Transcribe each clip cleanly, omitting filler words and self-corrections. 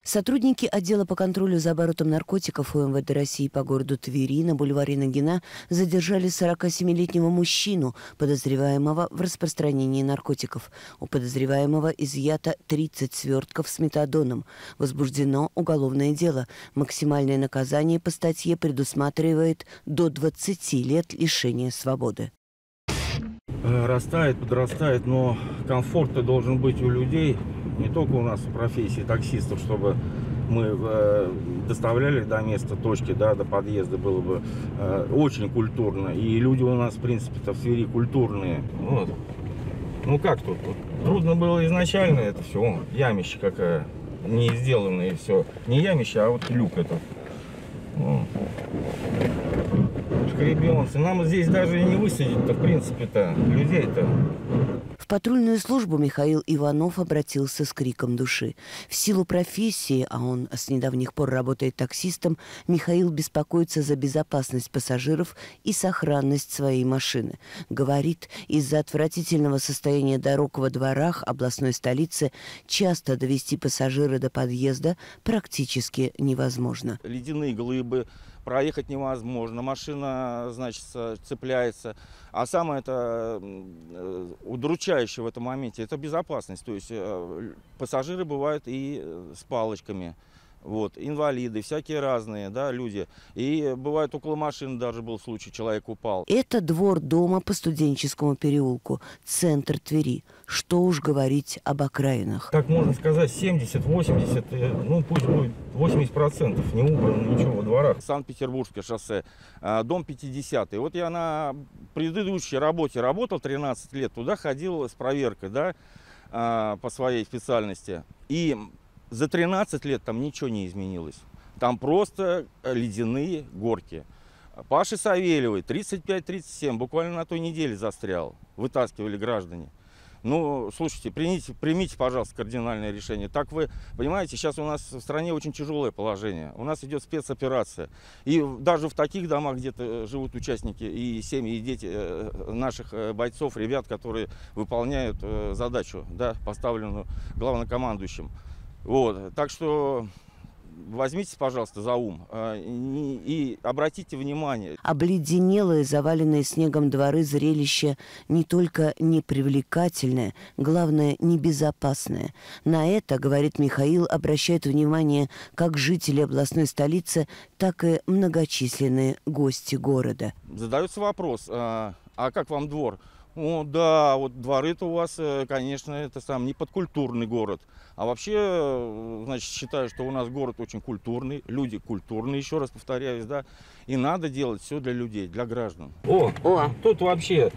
Сотрудники отдела по контролю за оборотом наркотиков УМВД России по городу Твери на бульваре Нагина задержали 47-летнего мужчину, подозреваемого в распространении наркотиков. У подозреваемого изъято 30 свертков с метадоном. Возбуждено уголовное дело. Максимальное наказание по статье предусматривает до 20 лет лишения свободы. Растает, подрастает, но комфорт должен быть у людей, не только у нас в профессии таксистов, чтобы мы доставляли до места точки, да, до подъезда, было бы очень культурно. И люди у нас, в принципе-то, в Твери культурные. Вот. Ну как тут? Трудно было изначально это все. Ямище какая, не сделанное и все. Не ямище, а вот люк этот. Шкребемся. Нам здесь даже и не высадить-то, в принципе-то, людей-то. В патрульную службу Михаил Иванов обратился с криком души. В силу профессии, а он с недавних пор работает таксистом, Михаил беспокоится за безопасность пассажиров и сохранность своей машины. Говорит, из-за отвратительного состояния дорог во дворах областной столицы часто довести пассажира до подъезда практически невозможно. Ледяные глыбы, проехать невозможно, машина, значит, цепляется. А самое это удручающее в этом моменте – это безопасность. То есть пассажиры бывают и с палочками, вот, инвалиды, всякие разные, да, люди. И бывает около машины даже был случай, человек упал. Это двор дома по Студенческому переулку, центр Твери. Что уж говорить об окраинах. Так можно сказать, 70-80, ну пусть будет 80% не убрано ничего во дворах. Санкт-Петербургское шоссе, дом 50-й. Вот я на предыдущей работе работал 13 лет, туда ходил с проверкой, да, по своей специальности. И за 13 лет там ничего не изменилось. Там просто ледяные горки. Паши Савельевой 35-37, буквально на той неделе застрял. Вытаскивали граждане. Ну, слушайте, примите, пожалуйста, кардинальное решение. Так вы понимаете, сейчас у нас в стране очень тяжелое положение. У нас идет спецоперация. И даже в таких домах где-то живут участники и семьи, и дети наших бойцов, ребят, которые выполняют задачу, да, поставленную главнокомандующим. Вот. Так что возьмитесь, пожалуйста, за ум и обратите внимание. Обледенелые, заваленные снегом дворы, зрелище не только непривлекательное, главное, небезопасное. На это, говорит Михаил, обращают внимание как жители областной столицы, так и многочисленные гости города. Задается вопрос, а как вам двор? О, да, вот дворы-то у вас, конечно, это сам не подкультурный город. А вообще, значит, считаю, что у нас город очень культурный, люди культурные, еще раз повторяюсь, да. И надо делать все для людей, для граждан. О, тут вообще...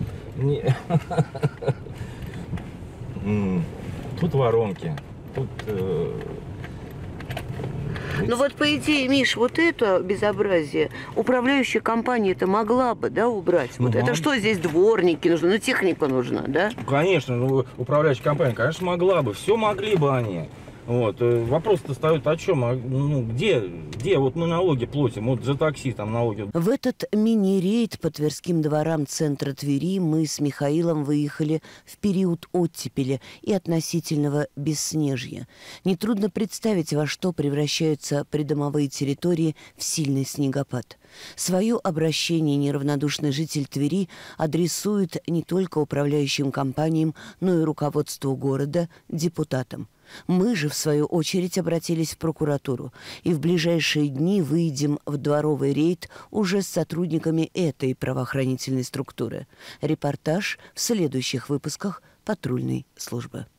Тут воронки, тут... Ну вот по идее, Миш, вот это безобразие управляющая компания-то могла бы, да, убрать. Вот это что здесь дворники нужны, ну техника нужна, да? Конечно, ну, управляющая компания, конечно, могла бы, все могли бы они. Вот. Вопрос-то встает о чем? Ну, где вот мы налоги платим? Вот за такси там налоги. В этот мини-рейд по Тверским дворам центра Твери мы с Михаилом выехали в период оттепели и относительного бесснежья. Нетрудно представить, во что превращаются придомовые территории в сильный снегопад. Свое обращение неравнодушный житель Твери адресует не только управляющим компаниям, но и руководству города, депутатам. Мы же, в свою очередь, обратились в прокуратуру и в ближайшие дни выйдем в дворовый рейд уже с сотрудниками этой правоохранительной структуры. Репортаж в следующих выпусках патрульной службы.